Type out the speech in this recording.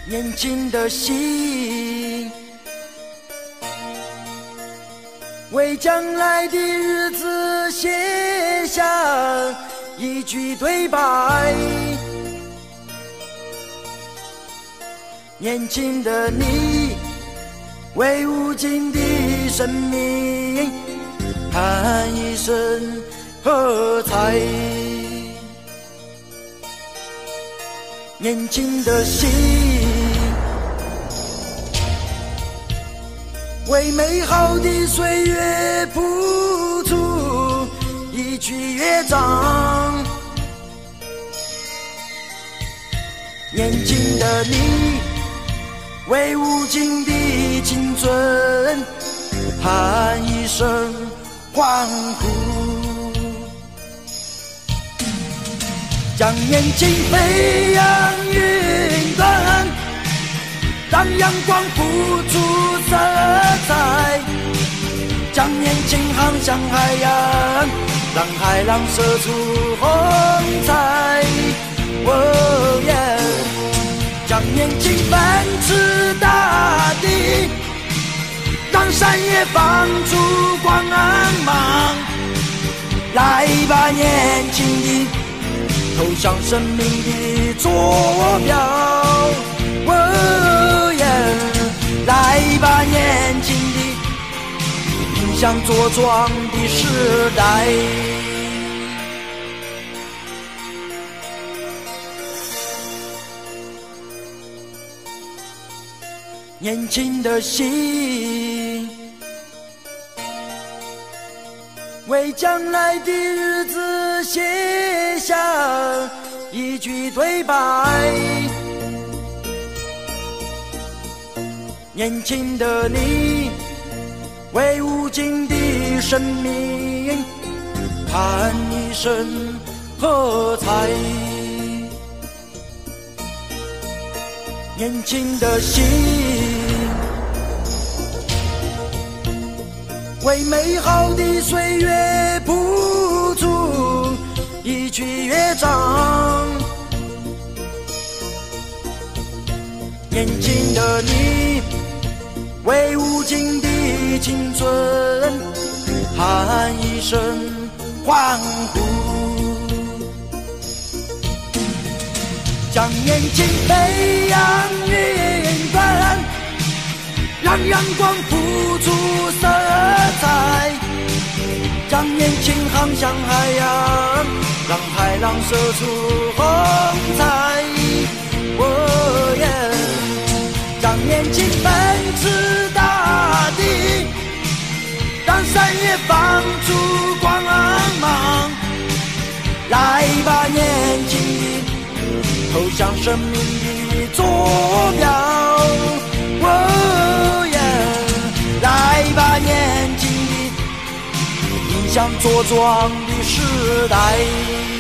年轻的心，为将来的日子写下一句对白。年轻的你，为无尽的生命喊一声喝彩。年轻的心，为美好的岁月谱出一曲乐章。年轻的你，为无尽的青春喊一声欢呼。将年轻飞扬云端，让阳光付出色彩。将年轻航向海洋，让海浪射出红彩。哦耶！将年轻奔驰大地，让山野放出光芒。来吧，年轻的，投向生命的坐标。哦耶！来吧，年轻的，迎向茁壮的时代。年轻的心，为将来的日子写下一句对白。年轻的你，为无尽的生命喊一声喝彩。年轻的心，为美好的岁月谱出一曲乐章。年轻的你，为无尽的青春喊一声欢呼。将年轻飞扬云端，让阳光付出色彩。将年轻航向海洋，让海浪射出红彩。哦耶！将年轻奔驰大地，让山野放出光芒。来吧，年轻的，投向生命的坐标。哦耶！来吧，年轻的，迎向茁壮的时代。